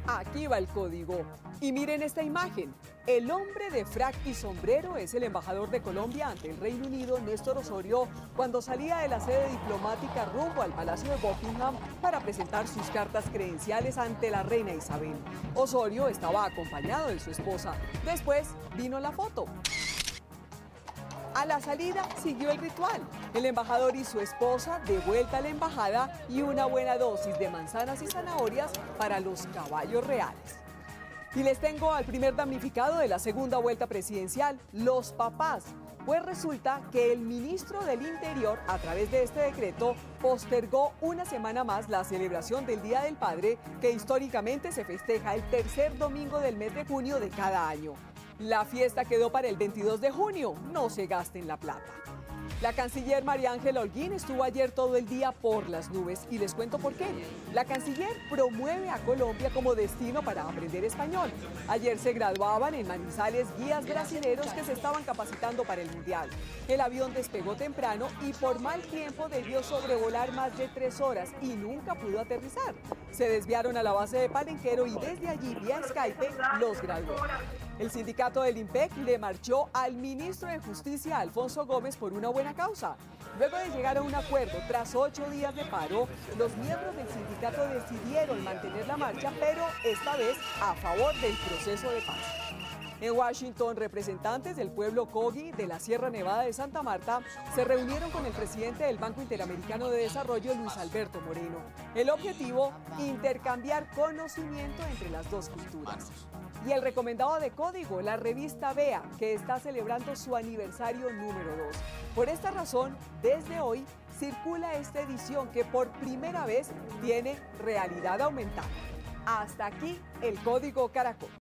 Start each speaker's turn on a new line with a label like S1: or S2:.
S1: Aquí va el código. Y miren esta imagen. El hombre de frac y sombrero es el embajador de Colombia ante el Reino Unido, Néstor Osorio, cuando salía de la sede diplomática rumbo al Palacio de Buckingham para presentar sus cartas credenciales ante la reina Isabel. Osorio estaba acompañado de su esposa. Después vino la foto. A la salida siguió el ritual. El embajador y su esposa de vuelta a la embajada y una buena dosis de manzanas y zanahorias para los caballos reales. Y les tengo al primer damnificado de la segunda vuelta presidencial, los papás. Pues resulta que el ministro del Interior, a través de este decreto, postergó una semana más la celebración del Día del Padre, que históricamente se festeja el tercer domingo del mes de junio de cada año. La fiesta quedó para el 22 de junio, no se gasten la plata. La canciller María Ángela Holguín estuvo ayer todo el día por las nubes y les cuento por qué. La canciller promueve a Colombia como destino para aprender español. Ayer se graduaban en Manizales guías brasileños que se estaban capacitando para el Mundial. El avión despegó temprano y por mal tiempo debió sobrevolar más de 3 horas y nunca pudo aterrizar. Se desviaron a la base de Palenquero y desde allí, vía Skype, los graduó. El sindicato del IMPEC le marchó al ministro de Justicia, Alfonso Gómez, por una buena causa. Luego de llegar a un acuerdo tras 8 días de paro, los miembros del sindicato decidieron mantener la marcha, pero esta vez a favor del proceso de paz. En Washington, representantes del pueblo Kogi de la Sierra Nevada de Santa Marta se reunieron con el presidente del Banco Interamericano de Desarrollo, Luis Alberto Moreno. El objetivo, intercambiar conocimiento entre las dos culturas. Y el recomendado de código, la revista Vea, que está celebrando su aniversario número 2. Por esta razón, desde hoy circula esta edición que por primera vez tiene realidad aumentada. Hasta aquí el Código Caracol.